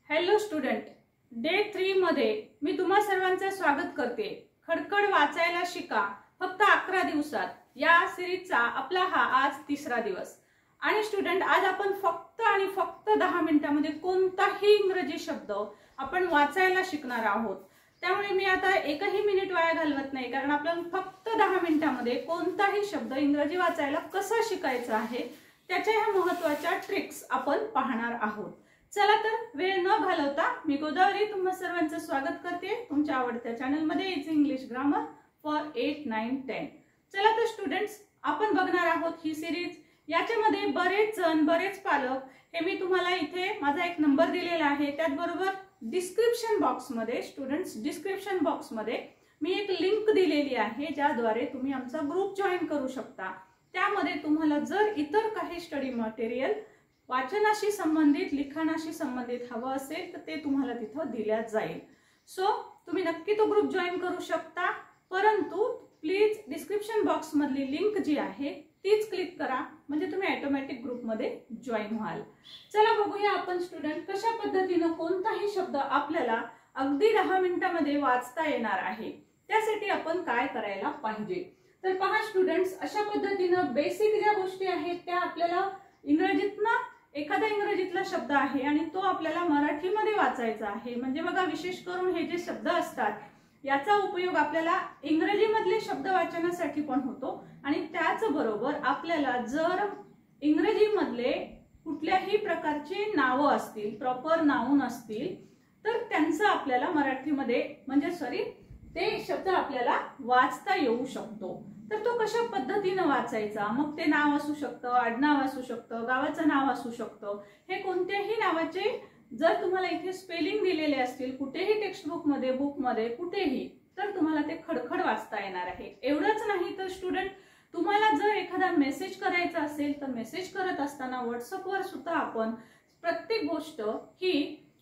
Hello student, day 3 मध्ये मी तुम्हा सर्वांचे स्वागत करते। खडखड वाचायला शिका फक्त 11 दिवसात या सिरीजचा आपला हा आज तिसरा दिवस। आणि स्टुडंट, आज आपण फक्त आणि फक्त 10 मिनिटांमध्ये कोणताही इंग्रजी शब्द आपण वाचायला शिकणार आहोत। त्यामुळे मी आता एकही मिनिट वाया घालवत नाही, कारण आपल्याला फक्त 10 मिनिटांमध्ये कोणताही शब्द इंग्रजी वाचायला कसा शिकायचा आहे त्याच्या ह्या महत्त्वाच्या ट्रिक्स आपण पाहणार आहोत। चला तर वेळ न घालवता मी गोदावरी तुम्हा सर्वांचं स्वागत करते तुमच्या आवडत्या चॅनल मध्ये इज इंग्लिश ग्रामर फॉर 8, 9, 10। चला तर स्टुडंट्स, आपण बघणार आहोत ही सिरीज। याच्यामध्ये बरेच जण, बरेच पालक, हे मी तुम्हाला इथे माझा एक नंबर दिलेला आहे, त्याचबरोबर डिस्क्रिप्शन बॉक्स मध्ये स्टुडंट्स, डिस्क्रिप्शन बॉक्स मध्ये मी एक लिंक दिलेली आहे ज्याद्वारे तुम्ही आमचा ग्रुप जॉईन करू शकता। त्यामध्ये तुम्हाला जर इतर काही स्टडी मटेरियल वाचनाशी संबंधित, लिखाणाशी संबंधित हवं असेल तर ते तुम्हाला तिथं दिल्या जाईल। सो तुम्ही नक्की तो ग्रुप जॉईन करू शकता, परंतु प्लीज डिस्क्रिप्शन बॉक्स मधली लिंक जी आहे तीच क्लिक करा, म्हणजे तुम्ही ऑटोमॅटिक ग्रुप मध्ये जॉईन व्हाल। चला बघूया आपण स्टुडंट कशा पद्धतीने कोणताही शब्द आपल्याला अगदी 10 मिनिटांमध्ये वाचता येणार आहे। त्यासाठी आपण काय करायला पाहिजे तर पहा स्टुडंट्स, अशा पद्धतीने बेसिक ज्या गोष्टी आहेत त्या आपल्याला इंग्रजीतनं, एखादा इंग्रजीतला शब्द आहे आणि तो आपल्याला मराठीमध्ये वाचायचा आहे। म्हणजे बघा, विशेष करून हे जे शब्द असतात याचा उपयोग आपल्याला इंग्रजी मधले शब्द वाचनासाठी पण होतो, आणि त्याच बरोबर आपल्याला जर इंग्रजी मधले कुठल्याही प्रकारचे नाव असतील, प्रॉपर नाउन असतील, तर त्यांचं आपल्याला मराठीमध्ये, म्हणजे ते शब्द आपल्याला वाचता येऊ शकतो। तर तो कशा पद्धतीने वाचायचा, मग ते नाव असू शकतं, आडनाव असू शकतं, गावाचं नाव असू शकतं। हे कोणत्याही नावाचे जर तुम्हाला इथे स्पेलिंग दिलेले असतील कुठेही टेक्स्टबुक मध्ये, बुक मध्ये, कुठेही, तर तुम्हाला ते खडखड वाचता येणार आहे। एवढंच नाही तर स्टुडंट, तुम्हाला जर एखादा मेसेज करायचा असेल तर मेसेज करत असताना व्हॉट्सअपवर सुद्धा आपण प्रत्येक गोष्ट ही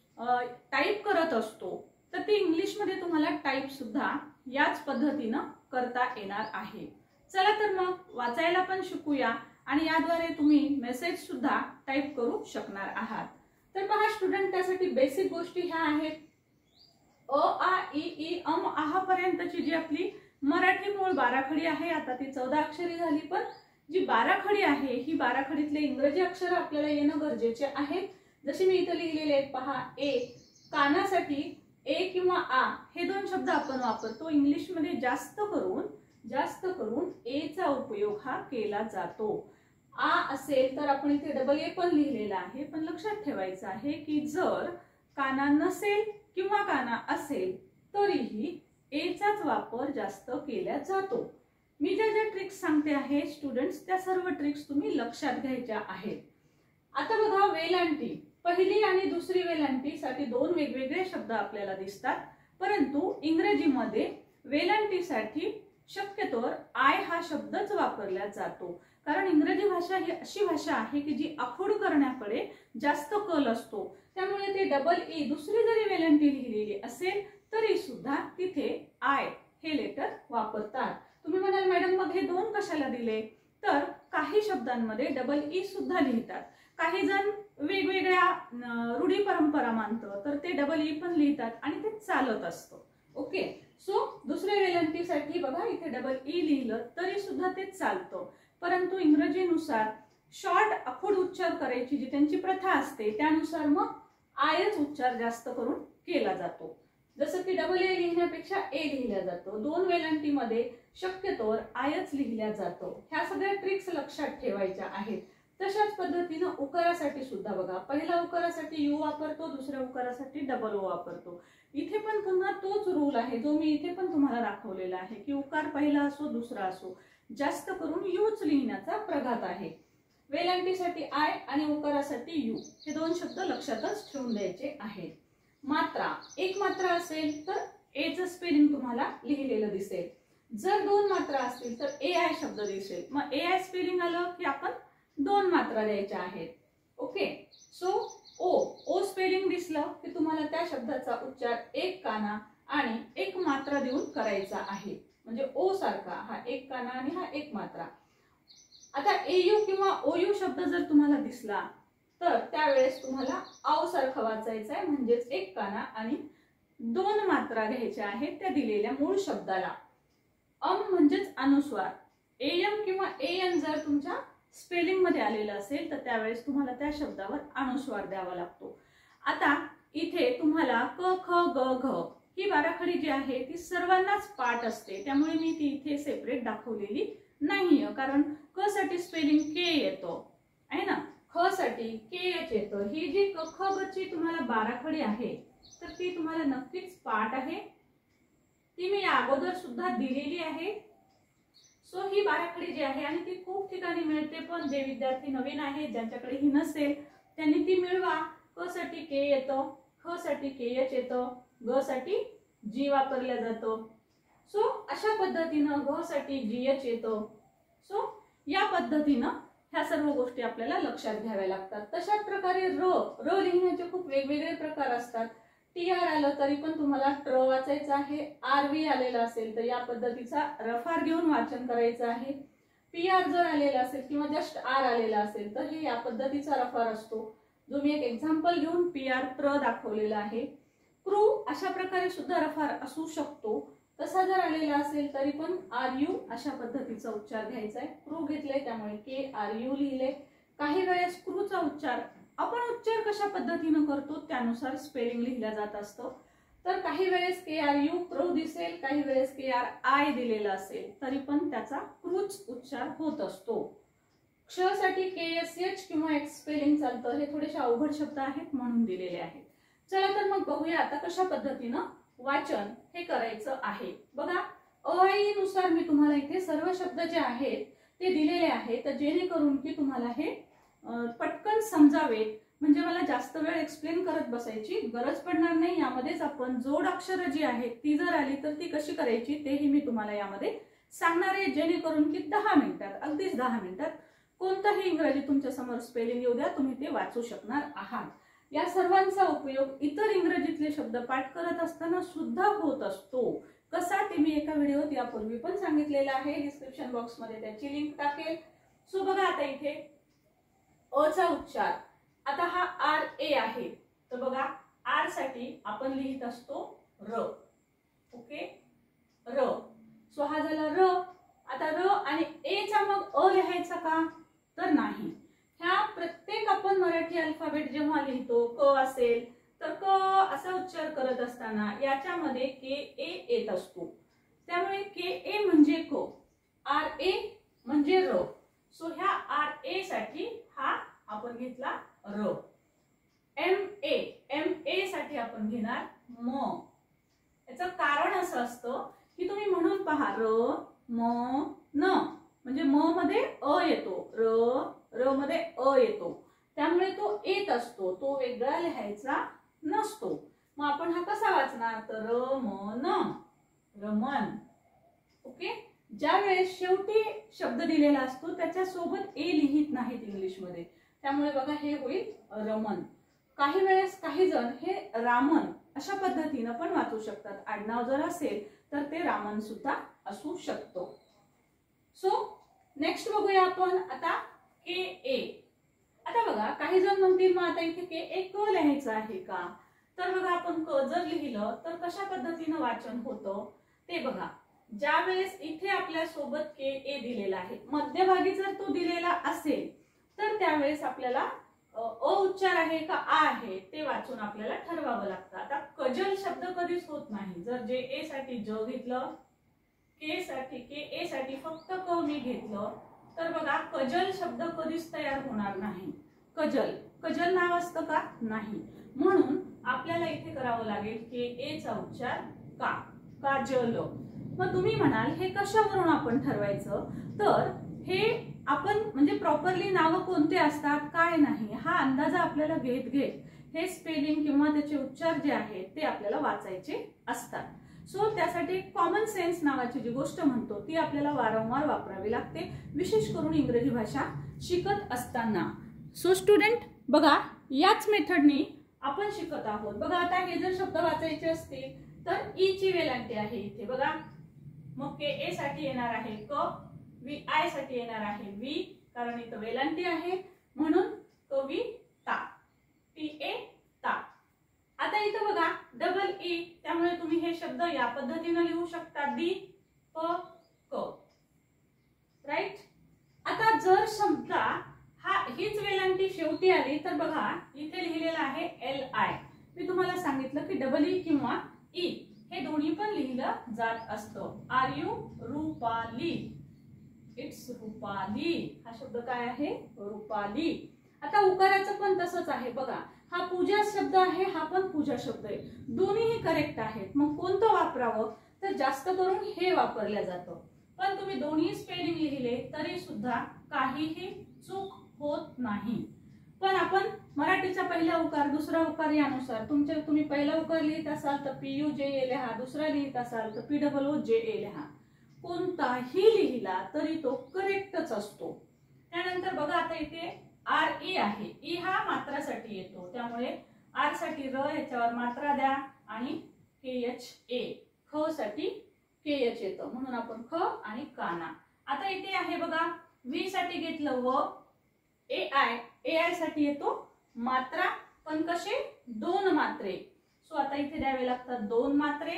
टाईप करत असतो, तर ती इंग्लिश मध्ये तुम्हाला टाईप सुद्धा याच पद्धतीने करता येणार आहे। चला तर मग वाचायला पण शिकूया, आणि याद्वारे तुम्ही मेसेज सुद्धा टाईप करू शकणार आहात। तर पहा स्टुडंट, त्यासाठी बेसिक गोष्टी ह्या आहेत। अ, आ, इ, ई, अम, आहा पर्यंतची जी आपली मराठी मूळ बाराखडी आहे, आता ती 14 अक्षरी झाली, पण जी बाराखडी आहे ही बाराखडीतले इंग्रजी अक्षर आपल्याला येणं गरजेचे आहे। जसे मी इथे लिहिलेले आहेत पहा, ए, कानासाठी ए किंवा आ हे दोन शब्द आपण वापरतो। इंग्लिश मध्ये जास्त करून ए चा उपयोग हा केला जातो। आ असेल तर आपण इथे डबल ए पण लिहिलेला आहे, पण लक्षात ठेवायचं आहे की जर काना नसेल किंवा काना असेल तरीही ए चाच वापर जास्त केला जातो। मी ज्या ज्या ट्रिक्स सांगते आहे स्टुडंट्स, त्या सर्व ट्रिक्स तुम्ही लक्षात घ्यायच्या आहेत। आता बघा, वेलांटी, पहिली आणि दुसरी वेलांटी साठी दोन वेगवेगळे शब्द आपल्याला दिसतात, परंतु इंग्रजीमध्ये वेलांटीसाठी शक्यतोवर आय हा शब्दच वापरला जातो, कारण इंग्रजी भाषा ही अशी भाषा आहे की जी आखूड करण्याकडे जास्त कल असतो। त्यामुळे ते डबल ई, दुसरी जरी वेलांटी लिहिलेली असेल तरी सुद्धा तिथे आय हे लेटर वापरतात। तुम्ही म्हणाल मॅडम मग हे दोन कशाला दिले, तर काही शब्दांमध्ये डबल ई सुद्धा लिहितात। काही जण वेगवेगळ्या रूढी परंपरा मानतात तर ते डबल ई पण लिहितात आणि ते चालत असतं। ओके, सो दुसऱ्या वेलांटीसाठी बघा, इथे डबल ई लिहिलं तरी सुद्धा ते चालतं, परंतु इंग्रजीनुसार शॉर्ट आखूड उच्चार करायची जी त्यांची प्रथा असते त्यानुसार मग आयच उच्चार जास्त करून केला जातो। जसं की डबल ए लिहिण्यापेक्षा ए लिहिला जातो, दोन वेलांटीमध्ये शक्यतोवर आयच लिहिल्या जातो। ह्या सगळ्या ट्रिक्स लक्षात ठेवायच्या आहेत। तशाच पद्धतीने उकारासाठी सुद्धा बघा, पहिल्या उकारासाठी यू वापरतो, दुसऱ्या उकारासाठी डबल ओ वापरतो। इथे पण पुन्हा तोच रूल आहे जो मी इथे पण तुम्हाला दाखवलेला आहे की उकार पहिला असो दुसरा असो, जास्त करून यूच लिहिण्याचा प्रघात आहे। वेलांटीसाठी आय आणि उकारासाठी यू हे दोन शब्द लक्षातच ठेवून द्यायचे आहेत। मात्रा, एक मात्रा असेल तर ए चं स्पेलिंग तुम्हाला लिहिलेलं दिसेल, जर दोन मात्रा असतील तर ए आय शब्द दिसेल। मग ए आय स्पेलिंग आलं की आपण दोन मात्रा द्यायच्या आहेत। ओके, सो ओ स्पेलिंग दिसलं की तुम्हाला त्या शब्दाचा उच्चार एक काना आणि एक मात्रा देऊन करायचा आहे, म्हणजे ओ सारखा हा एक काना आणि हा एक मात्रा। आता एयू किंवा ओयू शब्द जर तुम्हाला दिसला तर त्यावेळेस तुम्हाला औ सारखं वाचायचं आहे, म्हणजेच एक काना आणि 2 मात्रा घ्यायच्या आहेत त्या दिलेल्या मूळ शब्दाला. म्हणजेच अनुस्वार. एम किंवा एन जर तुमच्या स्पेलिंग मध्ये आलेलं असेल तर त्यावेळेस तुम्हाला त्या शब्दावर अनुस्वार द्यावा लागतो. आता इथे तुम्हाला क ख ग घ ही बाराखडी जी आहे ती सर्वांनाच पाठ असते, त्यामुळे मी ती इथे सेपरेट दाखवलेली नाहीये. कारण क साठी स्पेलिंग के येतो आहे ना, ख साठी के एच येतं. ही जी क ख ग ची तुम्हाला बाराखडी आहे तर ती तुम्हाला नक्कीच पाठ आहे, ती मी अगोदर सुद्धा दिलेली आहे. सो ही बाराखडी जी आहे आणि ती खूप ठिकाणी मिळते, पण जे विद्यार्थी नवीन आहेत ज्यांच्याकडे ही नसेल त्यांनी ती मिळवा. क साठी के येतं, ख साठी के एच येतं, ग साठी जी वापरलं जातं. सो अशा पद्धतीनं घ साठी जी एच येतं. सो या पद्धतीनं ह्या सर्व गोष्टी आपल्याला लक्षात घ्याव्या लागतात. तशाच प्रकारे र लिहिण्याचे खूप वेगवेगळे प्रकार असतात. टी आर आलं तरी पण तुम्हाला ट्र वाचायचं आहे. आर व्ही आलेलं असेल तर या पद्धतीचा रफार घेऊन वाचन करायचं आहे. पी आर जर आलेला असेल किंवा जस्ट आर आलेला असेल तर हे या पद्धतीचा रफार असतो, जो मी एक एक्झाम्पल घेऊन पी आर ट्र दाखवलेला आहे. क्रू अशा प्रकारे सुद्धा रफार असू शकतो. तसा जर आलेला असेल तरी पण आर यू अशा पद्धतीचा उच्चार घ्यायचा आहे. क्रू घेतले त्यामुळे के आर यू लिहिले. काही वेळेस क्रूचा उच्चार आपण उच्चार कशा पद्धतीनं करतो त्यानुसार स्पेलिंग लिहिला जात असतं. तर काही वेळेस के आर यू क्रू दिसेल, काही वेळेस के आर आय दिलेला असेल तरी पण त्याचा क्रूच उच्चार होत असतो. क्ष साठी के एस एच किंवा एक्स स्पेलिंग चालतं. हे थोडेसे अवघड शब्द आहेत म्हणून दिलेले आहेत. चला तर मग बघूया आता कशा पद्धतीनं वाचन हे करायचं आहे. बघा अ नुसार मी तुम्हाला इथे सर्व शब्द जे आहेत ते दिलेले आहेत, तर जेणेकरून की तुम्हाला हे पटकन समजावेत, म्हणजे मला जास्त वेळ एक्सप्लेन करत बसायची गरज पडणार नाही. यामध्येच आपण जोड अक्षरं जी आहेत ती जर आली तर ती कशी करायची तेही मी तुम्हाला यामध्ये सांगणार आहे, जेणेकरून की 10 मिनिटात, अगदीच 10 मिनिटात कोणताही इंग्रजी तुमच्या समोर स्पेलिंग येऊ द्या, तुम्ही ते वाचू शकणार आहात. या सर्वांचा उपयोग इतर इंग्रजीतले शब्द पाठ करत असताना सुद्धा होत असतो. कसा ते मी एका व्हिडिओत यापूर्वी पण सांगितलेलं आहे, डिस्क्रिप्शन बॉक्स मध्ये त्याची लिंक टाकेल. सो बघा आता इथे अ चा उच्चार. आता हा आर ए आहे, तर बघा आर साठी आपण लिहित असतो र. ओके, र. सो हा झाला र. आता र आणि ए चा मग अ लिहायचा का, तर नाही. ह्या प्रत्येक आपण मराठी अल्फाबेट जेव्हा लिहितो, क असेल तर क असा उच्चार करत असताना याच्यामध्ये के ए येत असतो, त्यामुळे के ए म्हणजे क, आर ए म्हणजे र. सो ह्या आर ए साठी हा आपण घेतला र. एम ए साठी आपण घेणार म. याचं कारण असं असतं की तुम्ही म्हणून पहा र म न, म्हणजे म मध्ये अ येतो, र मध्ये अ येतो, त्यामुळे तो येत असतो, तो वेगळा लिहायचा नसतो. मग आपण हा कसा वाचणार, तर र म न, रमन. ओके, ज्या वेळेस शेवटी शब्द दिलेला असतो त्याच्या सोबत ए लिहित नाहीत इंग्लिश मध्ये, त्यामुळे बघा हे होईल रमन. काही वेळेस काही जण हे रामन अशा पद्धतीनं पण वाचू शकतात. आडनाव जर असेल तर ते रामन सुद्धा असू शकतो. सो नेक्स्ट बघूया आपण आता के ए. आता बघा काही जण म्हणतील मग आता इथे के ए क लिहायचं आहे का, तर बघा आपण क जर लिहिलं तर कशा पद्धतीनं वाचन होतं ते बघा. ज्या वेळेस इथे आपल्या सोबत के ए दिलेला आहे, मध्यभागी जर तो दिलेला असेल तर त्यावेळेस आपल्याला अ उच्चार आहे का आ आहे ते वाचून आपल्याला ठरवावं लागतं. आता कजल शब्द कधीच होत नाही. जर जे ए साठी ज घेतलं, के ए साठी फक्त क मी घेतलं तर बघा कजल शब्द कधीच तयार होणार नाही. कजल नाव असतं का, नाही. म्हणून आपल्याला इथे करावं लागेल के ए चा उच्चार का, काजल. मग तुम्ही म्हणाल हे कशावरून आपण ठरवायचं, तर हे आपण म्हणजे प्रॉपरली नाव कोणते असतात काय नाही हा अंदाजा आपल्याला घेत हे स्पेलिंग किंवा त्याचे उच्चार जे आहेत ते आपल्याला वाचायचे असतात. सो त्यासाठी कॉमन सेन्स नावाची जी गोष्ट म्हणतो ती आपल्याला वारंवार वापरावी लागते, विशेष करून इंग्रजी भाषा शिकत असताना. सो स्टुडंट बघा याच मेथडनी आपण शिकत आहोत. बघा आता हे जर शब्द वाचायचे असतील तर ई ची वेलांटी आहे इथे बघा, मग के ए साठी येणार आहे क, वी आय साठी येणार आहे वी, कारण इथं वेलांटी आहे म्हणून कविता. TA ता. आता इथं बघा डबल ई, त्यामुळे तुम्ही हे शब्द या पद्धतीने लिहू शकता दी प क. राईट. आता जर समजा हीच वेलांटी शेवटी आली तर बघा इथे लिहिलेलं आहे LI. मी तुम्हाला सांगितलं की डबल ई किंवा ई हे दोन्ही पण लिहिलं जात असतं. R U Rupali, it's Rupali. हा शब्द काय आहे? रुपाली. आता उकाराचं पण तसंच आहे बघा. हा पूजा शब्द आहे, हा पण पूजा शब्द आहे. दोन्हीही करेक्ट आहेत. मग कोणतं वापरावं? तर जास्त करून हे वापरलं जातं. पण तुम्ही दोन्ही स्पेलिंग लिहिले तरी सुद्धा काहीही चूक होत नाही. पण आपण मराठीचा पहिला उकार दुसरा उकार यानुसार तुम्ही पहिला उकार लिहित असाल तर PUJA लिहा, दुसरा लिहित असाल तर POOJA लिहा. कोणताही लिहिला तरी तो करेक्टच असतो. त्यानंतर बघा आता इथे RE आहे. ई हा मात्रासाठी येतो, त्यामुळे R साठी र याच्यावर मात्रा द्या आणि KHA ख साठी KH येतं, म्हणून आपण ख आणि काना. आता इथे आहे बघा V साठी घेतलं व AI साठी येतो मात्रा, पण कसे? 2 मात्रे. सो आता इथे द्यावे लागतात 2 मात्रे.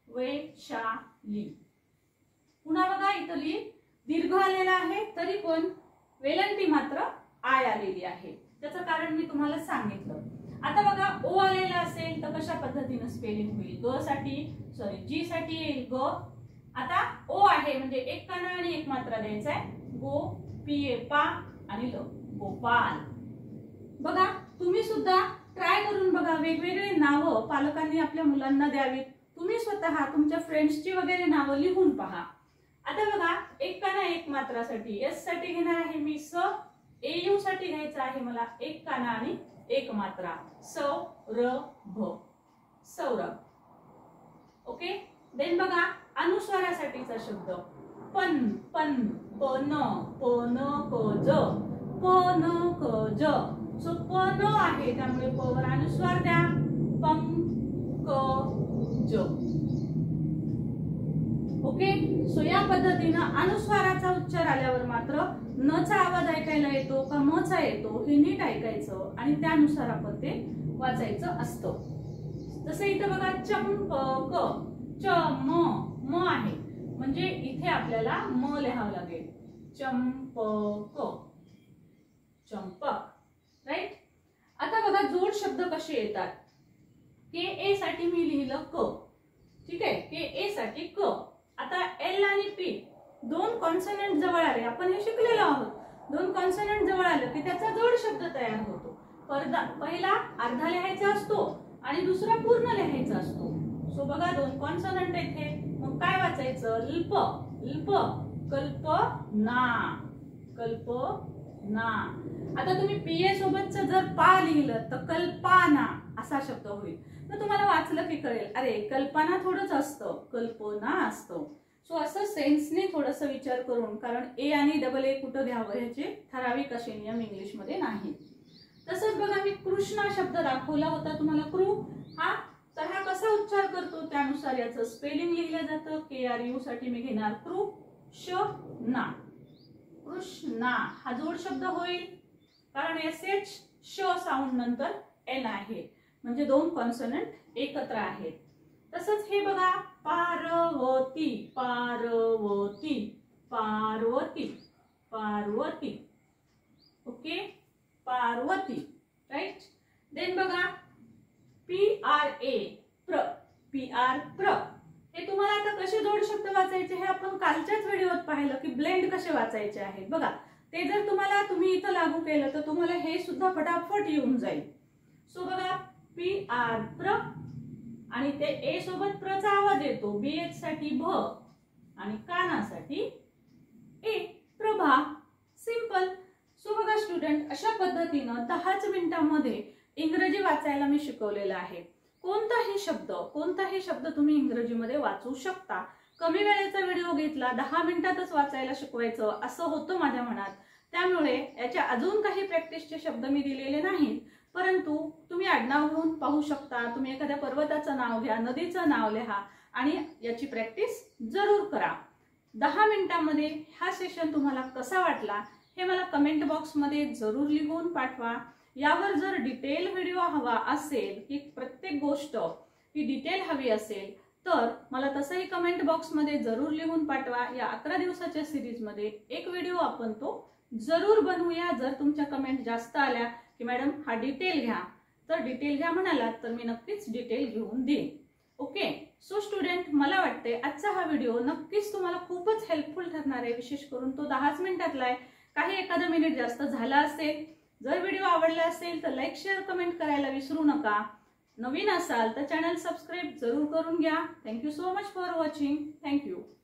वैशाली. पुन्हा बघा इथं दीर्घ आलेला आहे तरी पण वेलांटी मात्र आय आलेली आहे. त्याचं कारण मी तुम्हाला सांगितलं. आता बघा ओ आलेला असेल तर कशा पद्धतीने स्पेलिंग होईल? जी साठी येईल ग. आता ओ आहे म्हणजे एक काना आणि एक मात्रा द्यायचा आहे. गो पिये पा आणि ल गोपाल. बघा तुम्ही सुद्धा ट्राय करून बघा. वेगवेगळे नावं पालकांनी आपल्या मुलांना द्यावीत. तुम्ही स्वतः तुमच्या फ्रेंड्सची वगैरे नावं लिहून पहा. आता बघा एक काना एक मात्रासाठी एस साठी घेणार आहे मी स. AU साठी घ्यायचा आहे मला एक काना आणि एक मात्रा सौरभ, सौरभ. ओके. देन बघा अनुस्वारासाठीचा शब्द पन, पन, पन, पन क ज, पन क ज. सो पन आहे त्यामुळे प वर अनुस्वार द्या. पंकज. ओके. सो या पद्धतीनं अनुस्वाराचा उच्चार आल्यावर मात्र न चा आवाज ऐकायला येतो का म चा येतो हे नीट ऐकायचं आणि त्यानुसार आपण ते वाचायचं असतं. जसं इथं बघा चंपक, च म आहे म्हणजे इथे आपल्याला म लिहावं लागेल. चंपक, चंपक. राईट. आता बघा जोड शब्द कसे येतात. KA साठी मी लिहिलं क. ठीक आहे. KA साठी क. आता L आणि P 2 कॉन्सोनंट जवळ आले. आपण हे शिकलेलो आहोत. 2 कॉन्सोनंट जवळ आलं की त्याचा जोड शब्द तयार होतो. पहिला अर्धा लिहायचा असतो आणि दुसरा पूर्ण लिहायचा असतो. सो बघा 2 कॉन्सोनंट येथे मग काय वाचायचं? ल्प, ल्प, कल्पना, कल्पना. आता तुम्ही PA सोबतच जर पा लिहिलं तर कल्पना असा शब्द होईल. तर तुम्हाला वाचलं की कळेल अरे कल्पना थोडंच असतं, कल्पना असतं. सो असं सेन्सने थोडंसं विचार करून, कारण ए आणि डबल ए कुठं द्यावं ह्याचे ठराविक असे नियम इंग्लिशमध्ये नाही. तसंच बघा मी कृष्णा शब्द दाखवला होता तुम्हाला. क्रू हा तर हा कसा उच्चार करतो त्यानुसार याचं स्पेलिंग लिहिलं जातं. KRU साठी मी घेणार कृष्णा, कृष्णा. हा जोड शब्द होईल कारण SH श साऊंड नंतर N आहे म्हणजे 2 कॉन्सोनंट एकत्र आहेत. तसंच हे बघा Parvati, Parvati, Parvati, Parvati. Okay. Parvati. Right. Then बघा PRA प्र, PR प्र. हे तुम्हाला आता कसे जोड शब्द वाचायचे हे आपण कालच्याच व्हिडिओत पाहिलं की ब्लेंड कसे वाचायचे आहेत. बघा ते जर तुम्ही इथं लागू केलं तर तुम्हाला हे सुद्धा फटाफट येऊन जाईल. सो बघा PR प्र आणि ते ए सोबत प्रचा आवाज येतो. BH साठी भ आणि कानासाठी ए, प्रभा. सिंपल. सो बघा स्टुडंट अशा पद्धतीनं 10 मिनिटांमध्ये इंग्रजी वाचायला मी शिकवलेलं आहे. कोणताही शब्द तुम्ही इंग्रजीमध्ये वाचू शकता. कमी वेळेचा व्हिडिओ घेतला, 10 मिनिटातच वाचायला शिकवायचं असं होतं माझ्या मनात. त्यामुळे याच्या अजून काही प्रॅक्टिसचे शब्द मी दिलेले नाहीत, परंतु तुम्ही आडनाव घेऊन पाहू शकता. तुम्ही एखाद्या पर्वताचं नाव घ्या, नदीचं नाव लिहा आणि याची प्रॅक्टिस जरूर करा. 10 मिनिटांमध्ये हा सेशन तुम्हाला कसा वाटला हे मला कमेंट बॉक्समध्ये जरूर लिहून पाठवा. यावर जर डिटेल व्हिडिओ हवा असेल की प्रत्येक गोष्ट ही डिटेल हवी असेल तर मला तसंही कमेंट बॉक्समध्ये जरूर लिहून पाठवा। या 11 दिवसाच्या सिरीजमध्ये एक व्हिडिओ आपण तो जरूर बनवूया। जर तुमच्या कमेंट जास्त आल्या की मॅडम हा डिटेल घ्या, तर डिटेल घ्या म्हणालात तर मी नक्कीच डिटेल घेऊन देईन। ओके, सो स्टुडंट, मला वाटते आजचा हा व्हिडिओ नक्कीच तुम्हाला खूपच हेल्पफुल ठरणार आहे। विशेष करून तो 10 मिनिटातला आहे, काही एखादा मिनिट जास्त झाला असेल। जर व्हिडिओ आवडला असेल तर लाईक शेअर कमेंट करायला विसरू नका। नवीन असाल तर चॅनल सबस्क्राईब जरूर करून घ्या। Thank you so much for watching. Thank you.